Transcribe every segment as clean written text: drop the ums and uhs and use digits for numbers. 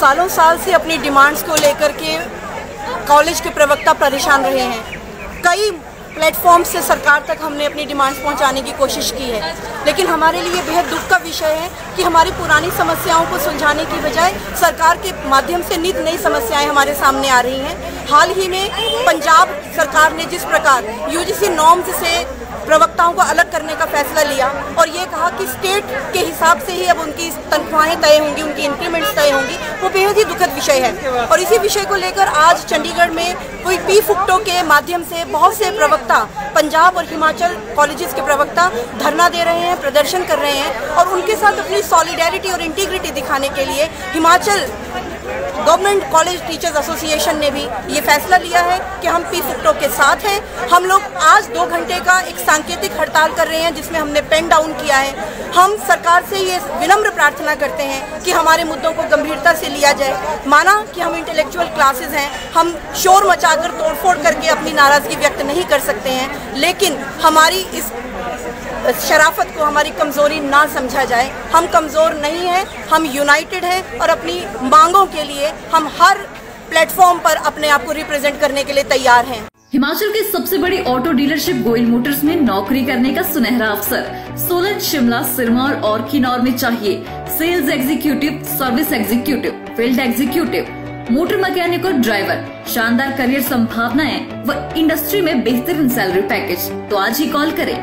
सालों साल से अपनी डिमांड्स को लेकर के कॉलेज के प्रवक्ता परेशान रहे हैं। कई प्लेटफॉर्म से सरकार तक हमने अपनी डिमांड्स पहुंचाने की कोशिश की है, लेकिन हमारे लिए बेहद दुख का विषय है कि हमारी पुरानी समस्याओं को सुलझाने की बजाय सरकार के माध्यम से नित नई समस्याएं हमारे सामने आ रही हैं। हाल ही में पंजाब सरकार ने जिस प्रकार यूजीसी नॉर्म्स से प्रवक्ताओं को अलग करने का फैसला लिया और ये कहा कि स्टेट के हिसाब से ही अब उनकी तनख्वाहें तय होंगी, उनकी इंक्रीमेंट्स तय होंगी, वो बेहद ही दुखद विषय है। और इसी विषय को लेकर आज चंडीगढ़ में कोई पी-फुक्टो के माध्यम से बहुत से प्रवक्ता, पंजाब और हिमाचल कॉलेजेस के प्रवक्ता धरना दे रहे हैं, प्रदर्शन कर रहे हैं और उनके साथ अपनी सॉलिडेरिटी और इंटीग्रिटी दिखाने के लिए Himachal government college teachers association ने भी ये फैसला लिया है कि हम पी-फुक्टो के साथ हैं। हम लोग आज 2 घंटे का एक सांकेतिक हड़ताल कर रहे हैं जिसमें हमने पेन डाउन किया है। हम सरकार से ये विनम्र प्रार्थना करते हैं कि हमारे मुद्दों को गंभीरता से लिया जाए। माना कि हम इंटेलेक्चुअल क्लासेस हैं, हम शोर मचाकर तोड़फोड़ करके अपनी नाराज़गी व्यक्त नहीं कर सकते हैं, लेकिन हमारी इस शराफत को हमारी कमज़ोरी ना समझा जाए। हम कमज़ोर नहीं हैं, हम यूनाइटेड हैं और अपनी मांगों के लिए हम हर प्लेटफॉर्म पर अपने आप को रिप्रेजेंट करने के लिए तैयार हैं। हिमाचल की सबसे बड़ी ऑटो डीलरशिप गोयल मोटर्स में नौकरी करने का सुनहरा अवसर सोलन, शिमला, सिरमौर और किन्नौर में चाहिए sales executive, service executive, field executive, motor mechanic और ड्राइवर। शानदार करियर संभावनाएं व इंडस्ट्री में बेहतरीन सैलरी पैकेज। तो आज ही कॉल करें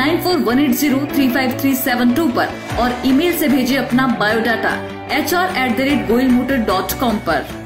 9418035372 पर और ईमेल से भेजिए अपना बायोडाटा hr@goilmotor.com पर।